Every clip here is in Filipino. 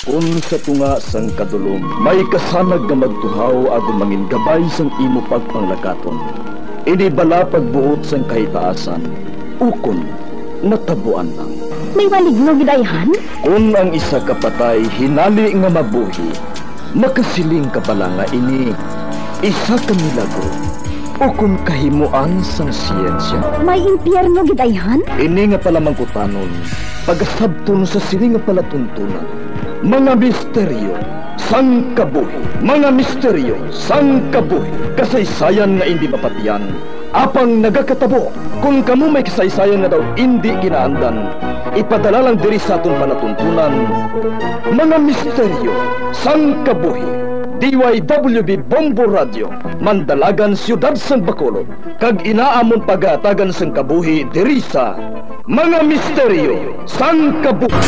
Kung sa tunga sang kadulom, may kasanag nga magtuhaw agon mangin gabay sang imo pagpanglakaton. Ini bala pagbuot sang kahitaasan, ukon natabuan lang. May maligno gidayhan? Kung ang isa kapatay hinali nga mabuhi, makasiling ka pala nga ini isa ka milagro o kung kahimuan sang siyensya. May impyerno gidayhan? Ini nga pala mangkutanon, pagasabton sa sini nga palatuntunan. Mga misteryo sang kabuhi, mga misteryo sang kabuhi, kasaysayan nga hindi mapatiyan, apang nagakatabo. Kung kamo may kasaysayan nga daw hindi ginaandan, ipadala lang diri sa atong palatuntunan. Mga misteryo sang kabuhi, DYWB Bombo Radio, Mandalagan, Siyudad sang Bacolod, kag inaamon pagatagan sang kabuhi diri sa Mga Misteryo sang Kabuhi.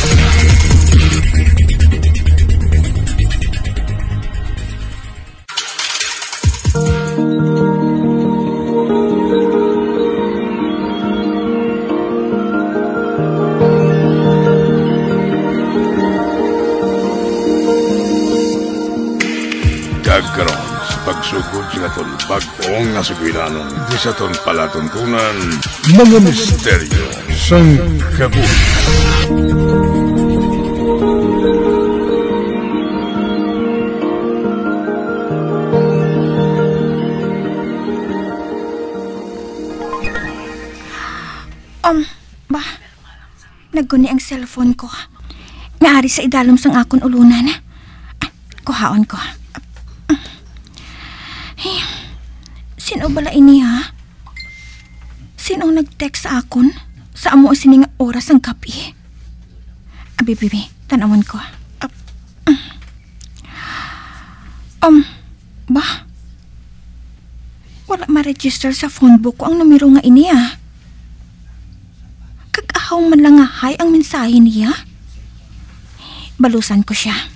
Karon sa pagsugod sa aton bag-ong nga sugilanon di sa aton palatuntunan, Mga Misteryo sang Kabuhi. Naguni ang cellphone ko. Naari sa idalom sang akon ulunan. Kuhaon ko. Hey, sino bala ini ha? Sino nag-text sa akon? Sa amo sining oras ang gabi? Bibi, tanawan ko. Ba? Wala ma-register sa phone book ko ang numero nga ini ha? Kag-ahaw man lang nga hay ang mensahe niya. Balusan ko siya.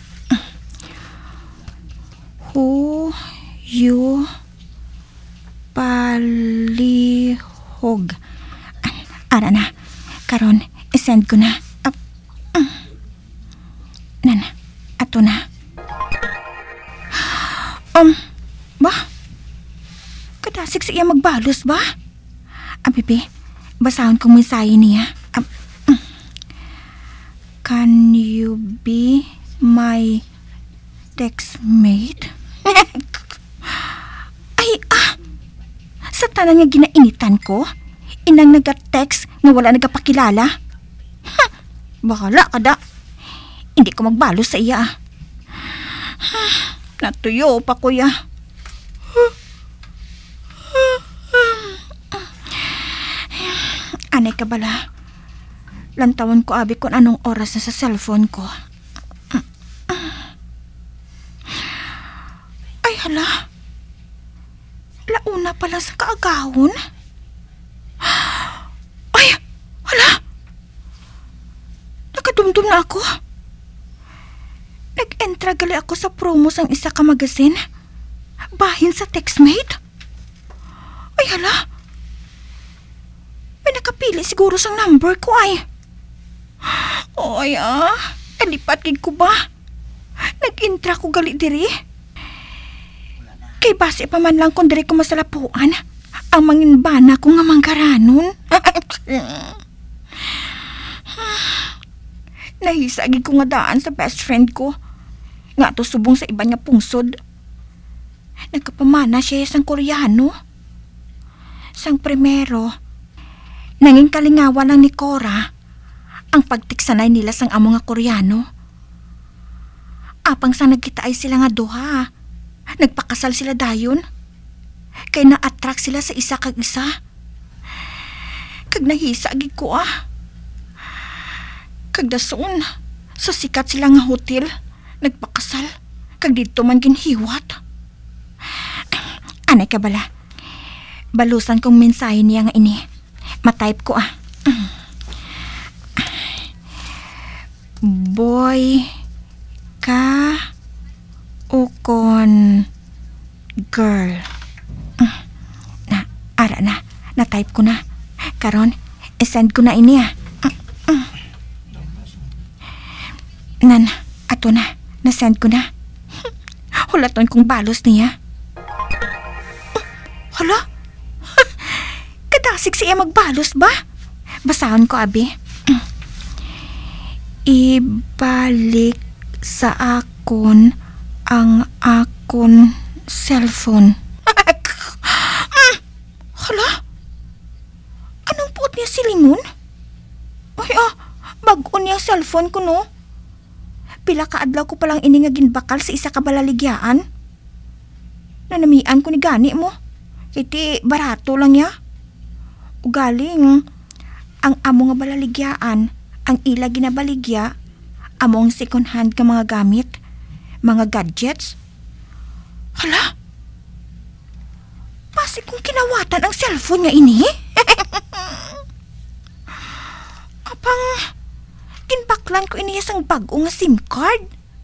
Who you palihog. Ara na. Karon, isend ko na. Nan, ato na. Ba? Kadasig siya magbalos ba? Bibi, basahon kong mensahe niya. Can you be my textmate? Ay, sa tanan nga ginainitan ko, inang nag-text nga wala nagapakilala. Bahala ka da. Hindi ko magbalos sa iya. Natuyo pa kuya. Anay ka bala. Lantawan ko abi kung anong oras na sa cellphone ko. Ay hala. Launa pala sa kaagahon. Ay, hala. Nakadumdum na ako. Nag-entra gali ako sa promo sang isa ka magazine. Bahin sa textmate. Ay hala. May nakapili siguro sang number ko ay. Oy nalipat gid ko ba? Nag-intra ko gali diri. Kay base pa man lang kung diri ko masalapuan ang manginbana ko nga manggaranon. Nahisa gid ko nga daan sa best friend ko. Nga to subong sa iba nga pungsod. Nagkapamana siya sang Koreano. Sang primero, nanging kalingawa lang ni Cora ang pagtiksanay nila sang amo nga Koreano. Apang sa nagkita ay sila nga duha. Nagpakasal sila dayon. Kay na-attract sila sa isa kag isa. Kag nahisa gid ko Kag dason, sa sikat sila nga hotel, nagpakasal. Kag dito man ginhiwat. Anay ka bala. Balusan kong mensahe niya nga ini. Matype ko Boy ka ukon girl. Ara na. Na-type ko na. Karon, isend ko na ini Nan, Ato na, nasend ko na. Hulaton kong balos niya. Hala? Kadasig siya magbalos ba? Basahan ko, abi. Ibalik sa akon ang akon cellphone. Hala? Anong puot niya silingon? Ay bago niya cellphone ko, no? Pila ka adlaw ko palang iningagin bakal sa isa ka balaligyaan. Nanamian ko ni gani mo. Kiti barato lang ya. Ugaling, ang amo nga balaligyaan, ang ila ginabaligya, among second hand ka mga gamit, mga gadgets. Hala? Pasi kong kinawatan ang cellphone nga ini? Apang, kinbaklan ko ini isang bago nga SIM card.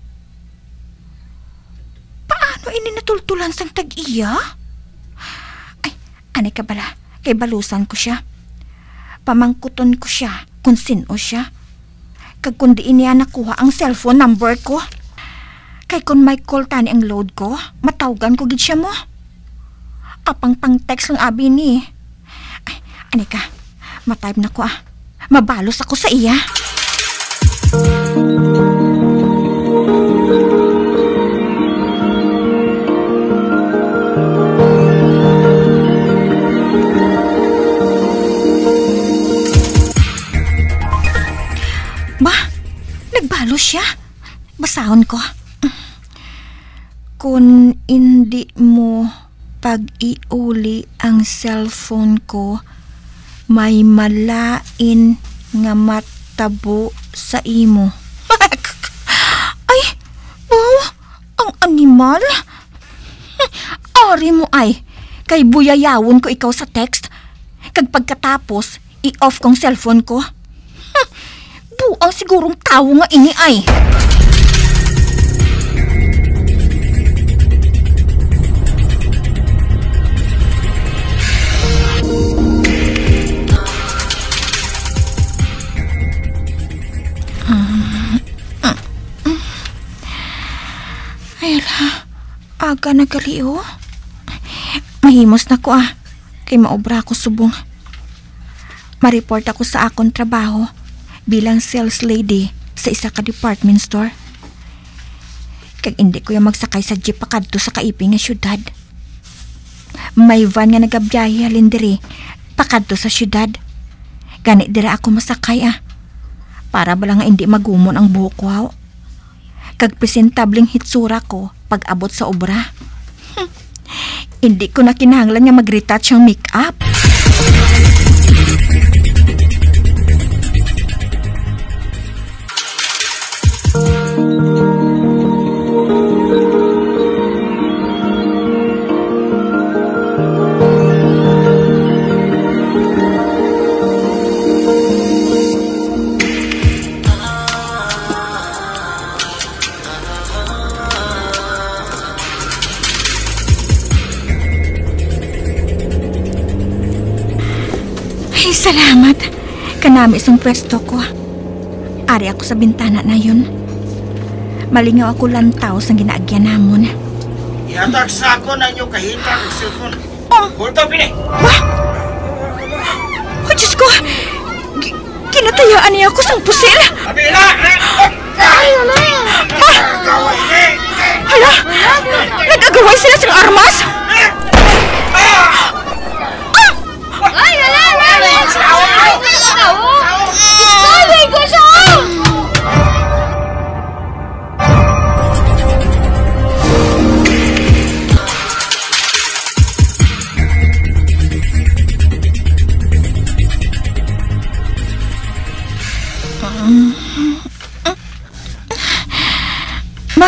Paano ini natultulan sang tag-iya? Ay, anay ka bala, kay balusan ko siya. Pamangkuton ko siya kung sino siya. Kag kundi niya nakuha ang cellphone number ko. Kay kung may call tani ang load ko, matawgan ko gid siya mo. Apang pang text lang abi ni. Ay, anay ka, matype na ko Mabalos ako sa iya. Ba, nagbalos siya. Basahon ko. Kung hindi mo pag-iuli ang cellphone ko, may malain nga matabo sa imo. Ay, wow, ang animal. Ari mo ay, kay buyayawon ko ikaw sa text. Kag pagkatapos, i-off kong cellphone ko. Buang sigurong tao nga ini ay. Ayala, aga na gali Mahimos na ko kay maobra ako subong. Ma-report ako sa akong trabaho bilang sales lady sa isa ka department store. Kag hindi ko yung magsakay sa jeep pakadto sa kaiping nga syudad. May van nga nagabiyahe halin diri pakadto sa syudad. Gani dira ako masakay para bala nga hindi magumon ang buhok ko. Kag presentabling hitsura ko pag abot sa obra. Hindi ko na kinahanglan nga mag-retouch ang make-up. Salamat. Kanami isang pwesto ko. Ari ako sa bintana na yun. Malingaw ako lantaw sa ginaagyan namon. Ihatag sa ako na inyong kahita ng cellphone. Hold up, ini! Oh, Diyos ko! Kinatayaan niya ako sang pusil! Abila! Hala! Nag-agaway sila sa armas! Ay, wala! Isabay ko siya! Ma,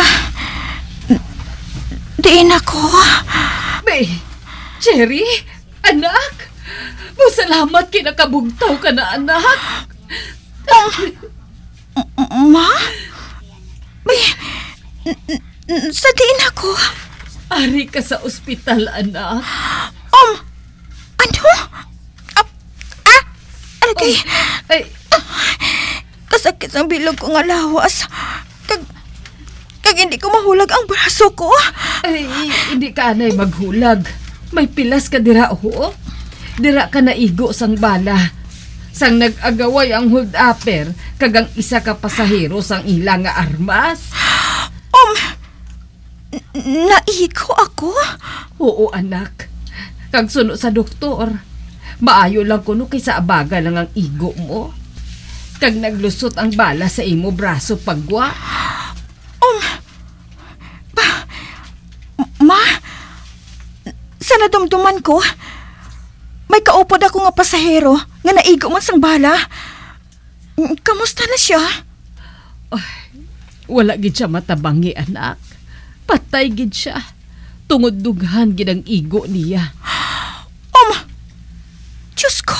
diin ako. Bay, Cherry, anak, masalamat kinakabugtaw ka na, anak. Ma? May, sa diin ako. Ari ka sa ospital, anak. Ano? Ano kay... Ay, Kasakit ang bilog ko nga lawas. Pag hindi ko mahulag ang braso ko. Ay, hindi ka anay maghulag. May pilas ka dira, ho. Dira ka naigo sang bala. Sang nag-agaway ang hold-upper, kagang isa ka pasahero sang ila nga armas. Naigo ako? Oo, anak. Kag suno sa doktor. Maayo lang kuno kaysa abaga lang ang igo mo. Kag naglusot ang bala sa imo braso pagwa. Ma, sa nadumduman ko, may kaupod ako nga pasahero nga naigo man sang bala. Kamusta na siya? Wala gid siya matabangi, anak. Patay gid siya. Tungod dughan gid ang igo niya. Diyos ko.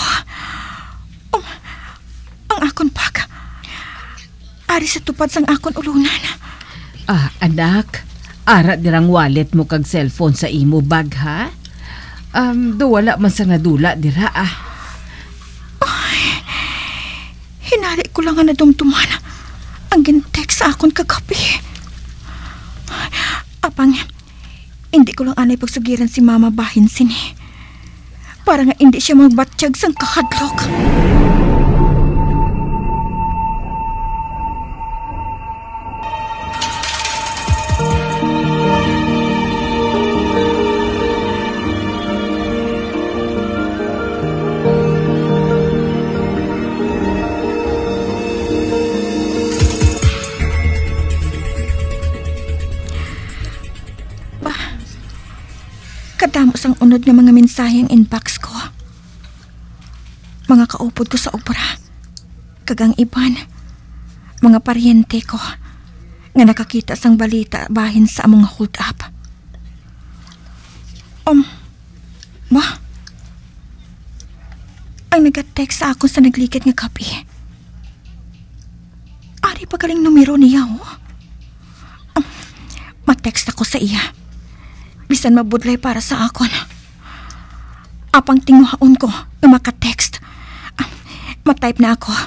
Ang akon pag. Ari sa tupad sang akon ulunan. Anak, ara dirang wallet mo kag cellphone sa imo bag, ha? Do wala man sa nadula dira, Hinali ko lang nga nadumduman ang gintext sa akon kagabi. Apang, hindi ko lang anay pagsugiran si Mama bahin sini. Para nga hindi siya magbatsyag sang kakadlok. Kadamos ang unod ng mga mensaheng inbox ko. Mga kaupod ko sa obra. Kagang iban. Mga paryente ko. Nga nakakita sang balita bahin sa among hold up. Ma? Ang nag-text sa akon sa naglikit nga kapi. Ari pa galing numero niya, ma-text ako sa iya. Bisan mabudlay para sa akon. Apang tinguhaon ko na makatext. Matype na ako.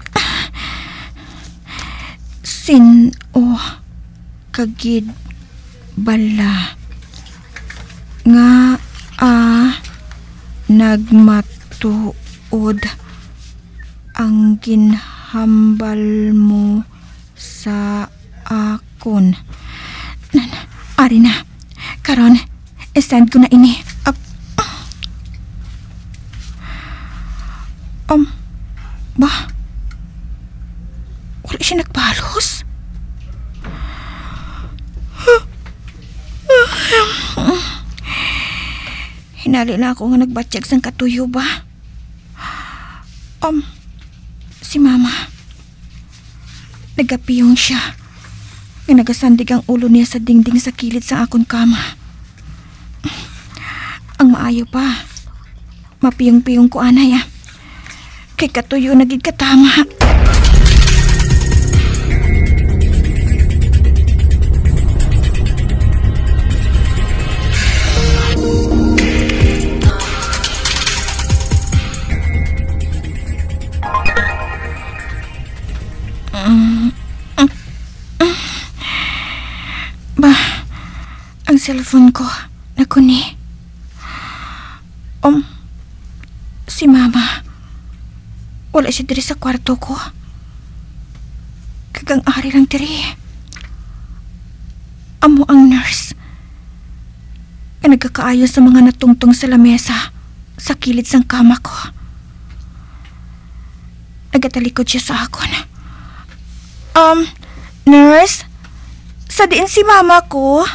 Sin-o kagid bala nga nagmatuod ang ginhambal mo sa akon. Ari na. Karon, send ko na ini. Ba? Wala siya nagbalos? Hinali na ako nga nagbatsyag sang katuyo ba? Si Mama. Nagapiyong siya. Nga nagasandig ang ulo niya sa dingding sa kilid sa akong kama. Ang maayo pa. Mapiyong-piyong ko, anay, Kay katuyo nagig katama. Ang cellphone ko nakuni. Si Mama. Wala siya diri sa kwarto ko. Kagang ari lang diri. Amo ang nurse. Nagkakaayos sa mga natungtong sa lamesa sa kilid sang kama ko. Nagatalikod siya sa akon. Nurse? Sa diin si Mama ko?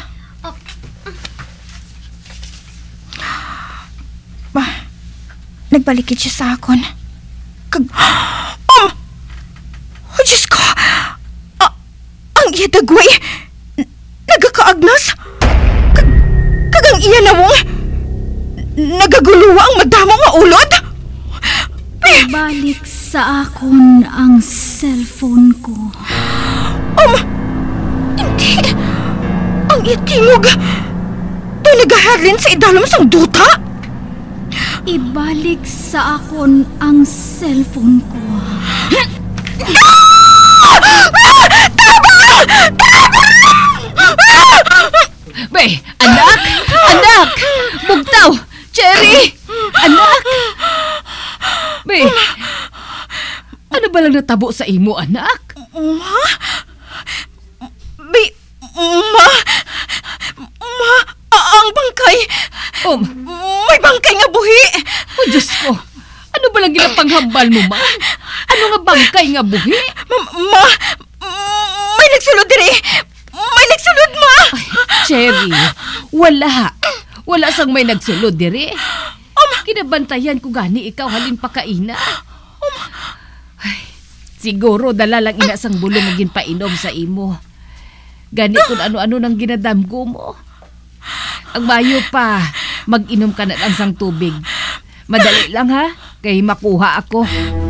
Nagbalikid siya sa akon. Oh, Diyos ko! Ang iya dagway! Nagakaagnas! Kagang iya nawong! Nagaguluwa ang madamo nga ulod! Balik sa akon ang cellphone ko. Hindi! Ang iya tingog! Ito nagahalin sa idalom sang duta! Ibalik sa akon ang cellphone ko. Tabang! nahitabo sa imo, anak? Ma? Ma? Ang bangkay! May bangkay nga buhi! Oh, Diyos ko! Ano ba lang ginapanghambal mo, ma? Ano nga bangkay nga buhi? Ma! May nagsulod diri! May nagsulod, ma! Ay, Cherry, wala. Wala sang may nagsulod diri. Kinabantayan ko gani ikaw halin pa kaina. Ay, siguro dala lang ina sang bulong nga ginpainom sa imo. Gani kung ano-ano nang ginadamgo mo. Ang mayo pa, mag-inom ka na lang sang tubig. Madali lang ha, kay makuha ako.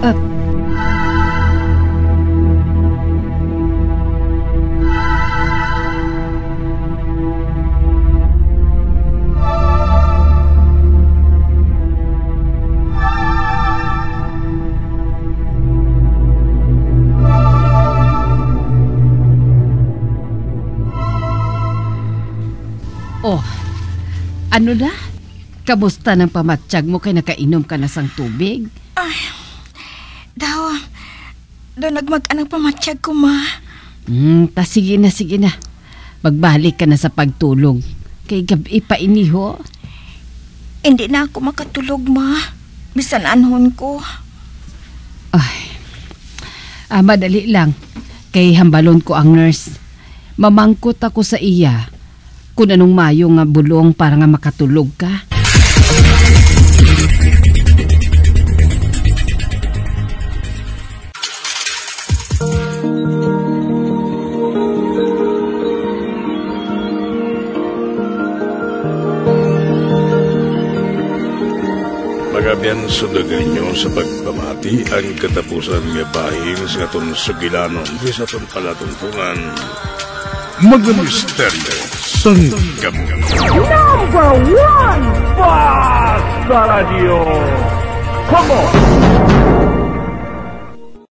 Oh, ano na? Kamusta ng pamatsyag mo kay nakainom ka na sang tubig? Ay, daw nagmag-anang pamatsyag ko, ma. Sige na. Magbalik ka na sa pagtulog. Kay gabi pa iniho. Hindi na ako makatulog, ma. Bisan anhon ko. Ay, madali lang. Kay hambalon ko ang nurse. Mamangkot ako sa iya kung anong mayo nga bulong para nga makatulog ka. Magabiyan sudagan nyo sa pagpamati ang katapusan nga bahing sa aton sugilanon di sa aton palatuntunan. Mga misteryo Sangkabuhi. #1 Basta Radio. Come on!